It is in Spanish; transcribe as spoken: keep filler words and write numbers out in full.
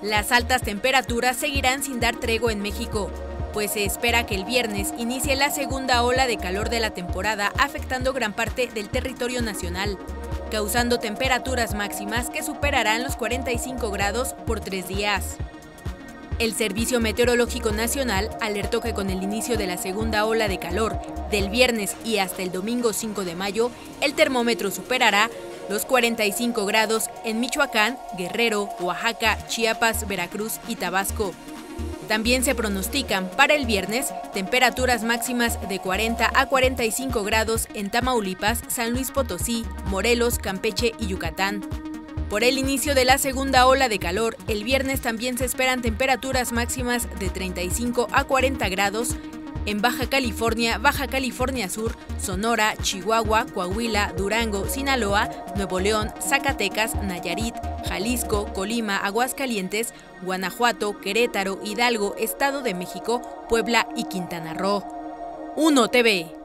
Las altas temperaturas seguirán sin dar tregua en México, pues se espera que el viernes inicie la segunda ola de calor de la temporada, afectando gran parte del territorio nacional, causando temperaturas máximas que superarán los cuarenta y cinco grados por tres días. El Servicio Meteorológico Nacional alertó que con el inicio de la segunda ola de calor, del viernes y hasta el domingo cinco de mayo, el termómetro superará los cuarenta y cinco grados en Michoacán, Guerrero, Oaxaca, Chiapas, Veracruz y Tabasco. También se pronostican para el viernes temperaturas máximas de cuarenta a cuarenta y cinco grados en Tamaulipas, San Luis Potosí, Morelos, Campeche y Yucatán. Por el inicio de la segunda ola de calor, el viernes también se esperan temperaturas máximas de treinta y cinco a cuarenta grados en Baja California, Baja California Sur, Sonora, Chihuahua, Coahuila, Durango, Sinaloa, Nuevo León, Zacatecas, Nayarit, Jalisco, Colima, Aguascalientes, Guanajuato, Querétaro, Hidalgo, Estado de México, Puebla y Quintana Roo. uno T V